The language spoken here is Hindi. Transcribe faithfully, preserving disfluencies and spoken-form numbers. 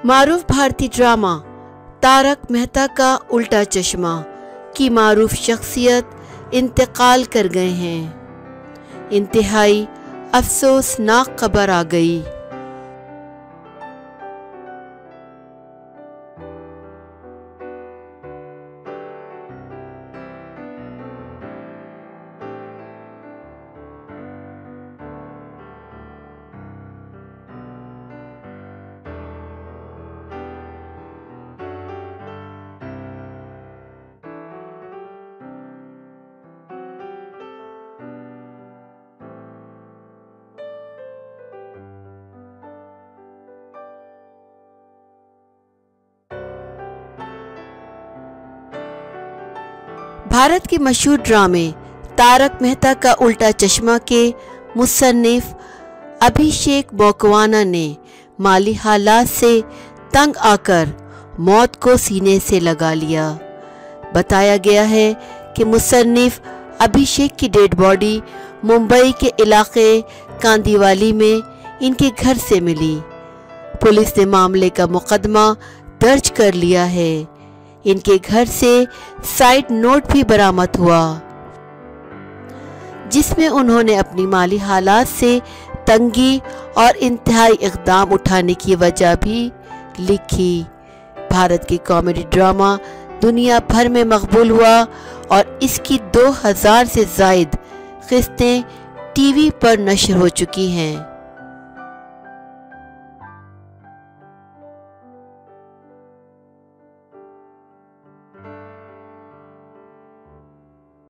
मारूफ भारतीय ड्रामा तारक मेहता का उल्टा चश्मा की मारूफ शख्सियत इंतकाल कर गए हैं। इंतहाई अफसोसनाक खबर आ गई। भारत के मशहूर ड्रामे तारक मेहता का उल्टा चश्मा के मुसन्निफ अभिषेक मोकवाना ने माली हालात से तंग आकर मौत को सीने से लगा लिया। बताया गया है कि मुसन्निफ अभिषेक की डेड बॉडी मुंबई के इलाके कांदीवाली में इनके घर से मिली। पुलिस ने मामले का मुकदमा दर्ज कर लिया है। इनके घर से साइड नोट भी बरामद हुआ जिसमें उन्होंने अपनी माली हालात से तंगी और इंतहाई इक़दाम उठाने की वजह भी लिखी। भारत की कॉमेडी ड्रामा दुनिया भर में मकबूल हुआ और इसकी दो हज़ार से ज़ायद किस्तें टीवी पर नशर हो चुकी हैं।